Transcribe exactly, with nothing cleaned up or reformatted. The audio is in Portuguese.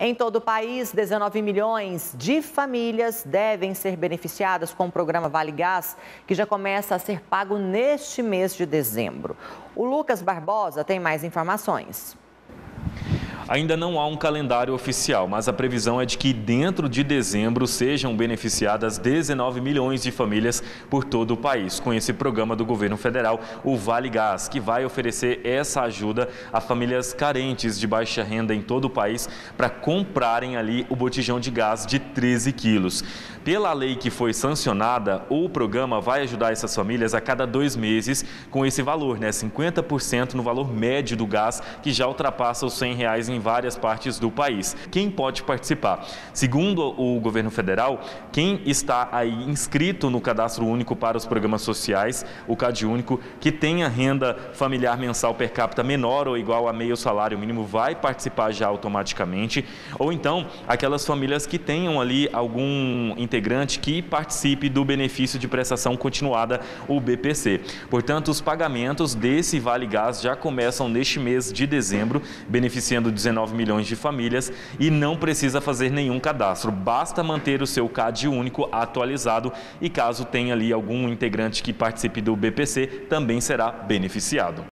Em todo o país, dezenove milhões de famílias devem ser beneficiadas com o programa Vale Gás, que já começa a ser pago neste mês de dezembro. O Lucas Barbosa tem mais informações. Ainda não há um calendário oficial, mas a previsão é de que dentro de dezembro sejam beneficiadas dezenove milhões de famílias por todo o país, com esse programa do governo federal, o Vale Gás, que vai oferecer essa ajuda a famílias carentes de baixa renda em todo o país para comprarem ali o botijão de gás de treze quilos. Pela lei que foi sancionada, o programa vai ajudar essas famílias a cada dois meses com esse valor, né? cinquenta por cento no valor médio do gás, que já ultrapassa os cem reais em várias partes do país. Quem pode participar? Segundo o governo federal, quem está aí inscrito no Cadastro Único para os Programas Sociais, o CadÚnico, que tenha renda familiar mensal per capita menor ou igual a meio salário mínimo, vai participar já automaticamente. Ou então, aquelas famílias que tenham ali algum integrante que participe do benefício de prestação continuada, o B P C. Portanto, os pagamentos desse Vale Gás já começam neste mês de dezembro, beneficiando dezenove milhões de famílias, e não precisa fazer nenhum cadastro. Basta manter o seu CadÚnico atualizado e caso tenha ali algum integrante que participe do B P C, também será beneficiado.